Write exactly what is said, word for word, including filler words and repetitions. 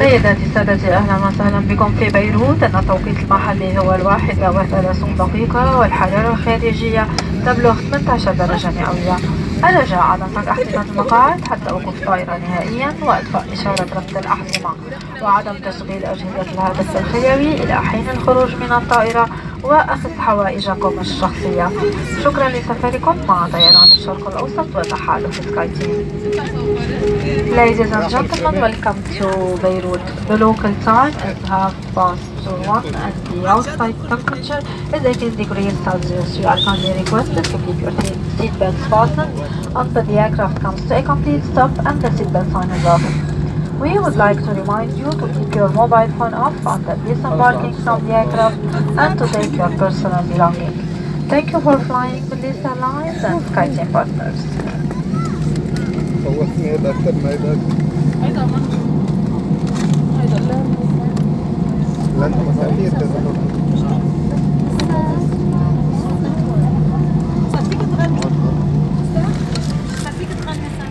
سيداتي سادتي، أهلا وسهلا بكم في بيروت. أن التوقيت المحلي هو الواحدة وثلاثون دقيقة، والحرارة الخارجية تبلغ ثمانية عشر درجة مئوية. الرجاء عدم فك احتمال المقاعد حتى وقوف الطائرة نهائيا، وإطفاء إشارة ربط الأحزمة، وعدم تشغيل أجهزة الهاتف الخلوي إلى حين الخروج من الطائرة، وأخذ حوائجكم الشخصية. شكرا لسفركم مع طيران الشرق الأوسط وتحالف سكاي تيم. Ladies and gentlemen, welcome to Beirut. The local time is half past one and the outside temperature is eighteen degrees Celsius. You are kindly requested to keep your seat belts fastened until the aircraft comes to a complete stop and the seatbelt sign is off. We would like to remind you to keep your mobile phone off until disembarking from the aircraft and to take your personal belongings. Thank you for flying with these airlines and SkyTeam partners. صوتني هذا أكثر ما هذا هذا هذا لا لا أنت مسافية تزور صافيك تغني صافيك تغني